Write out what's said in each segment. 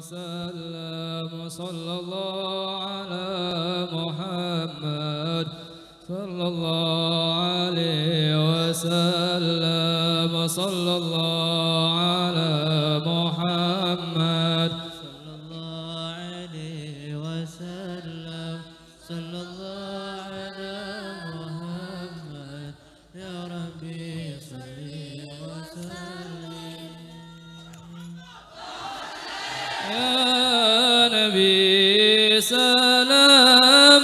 وسلم صلى الله على محمد صلى الله عليه وسلم صلى الله على محمد صلى الله عليه وسلم صلى الله على محمد يا ربي صل وسلم يا نبي سلام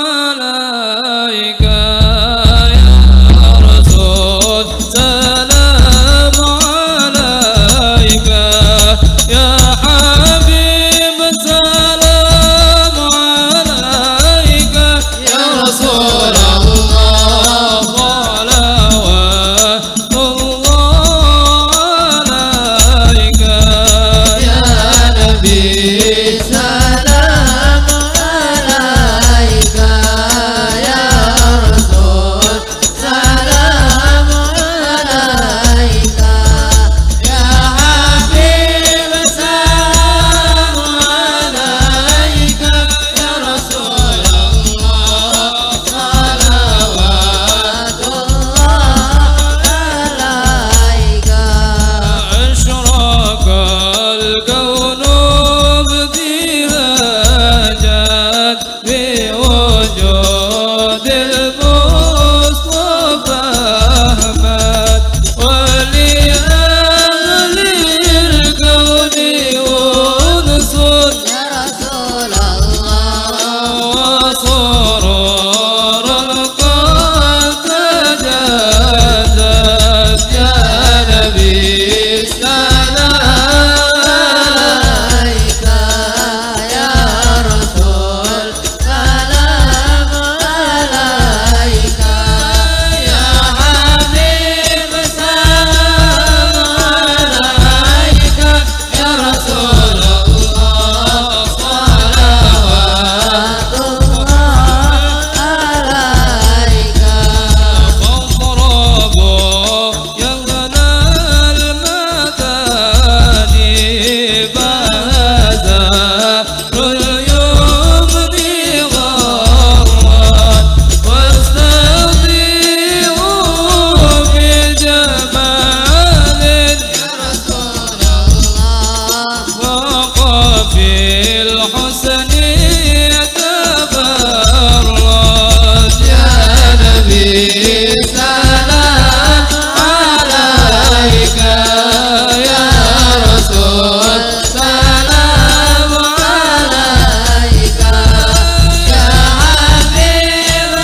عليك يا رسول سلام عليك يا حبيب سلام عليك يا رسول الله صلوات الله عليك يا نبي سلام عليك يا رسول سلام عليك يا حبيب سلام عليك يا رسول الله صلوات الله عليك أشرق الكون ابتهاجا بوجود المصطفى أحمد ولأهل الكون أنس يا رسول الله وسرور قد تجدد يا نبي عليك يا رسول سلام عليك يا حبيب سلام عليك يا رسول الله صلوات الله عليك فاضربوا يغنى المكاني فهذا اليمن غرا واستضيئوا بجمال يا رسول الله وقفي الحسن يتبرد يا نبي سلام عليك يا رسول سلام عليك يا حبيب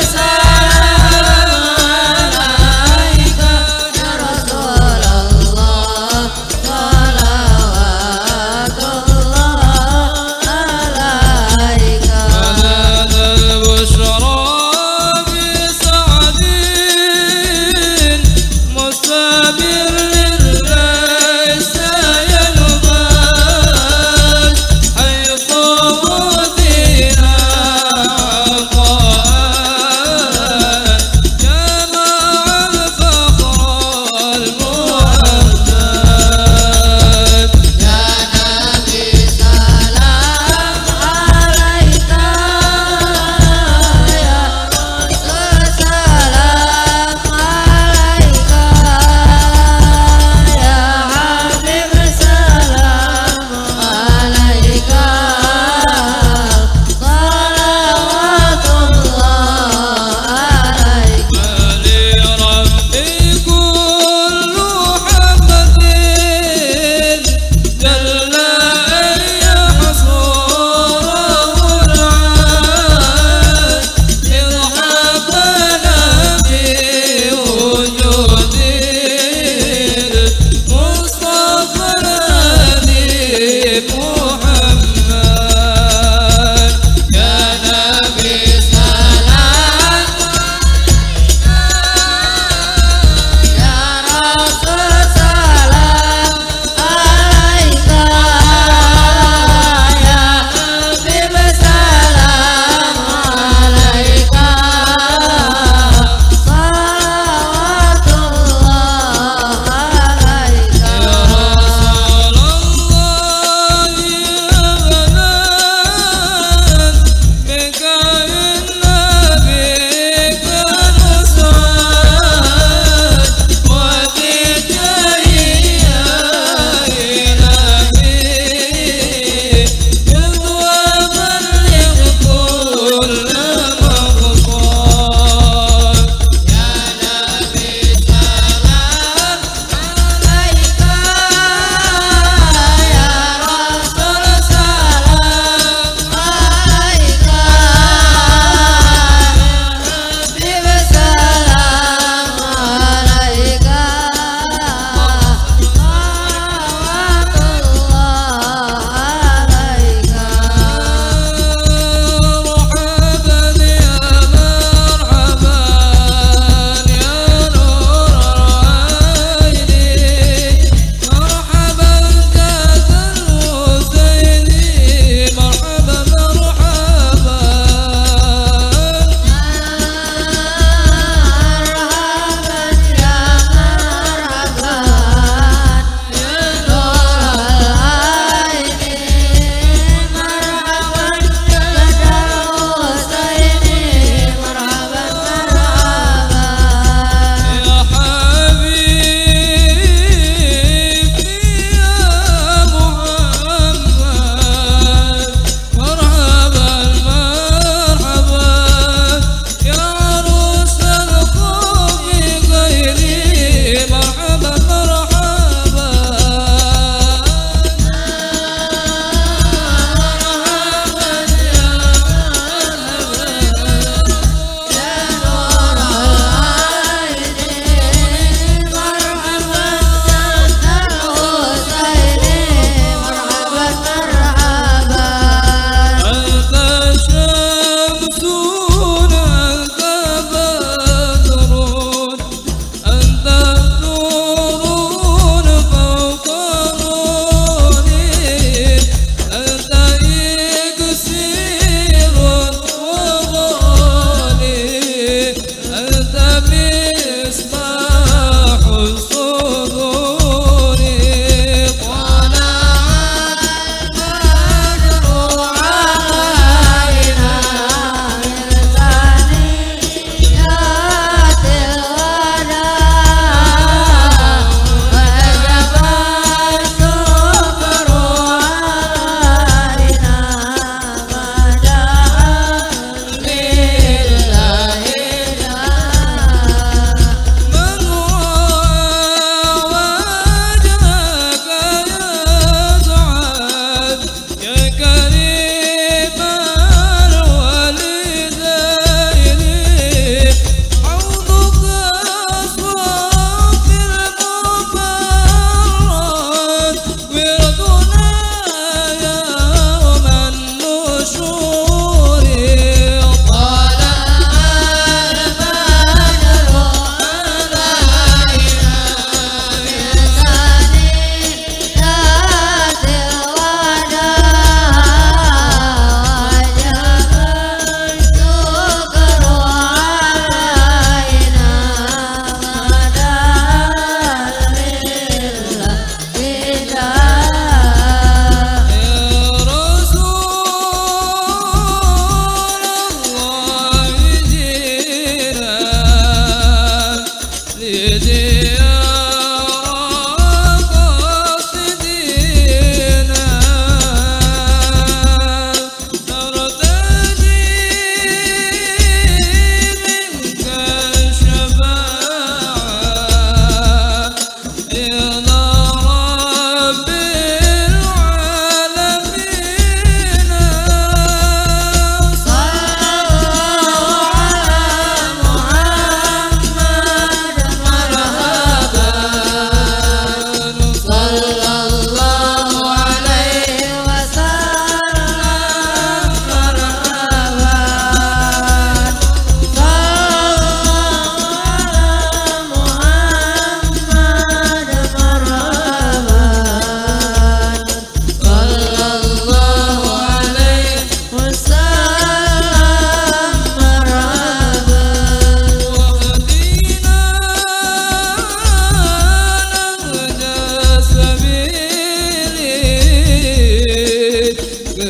سلام عليك يا رسول الله صلوات الله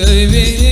حبيبي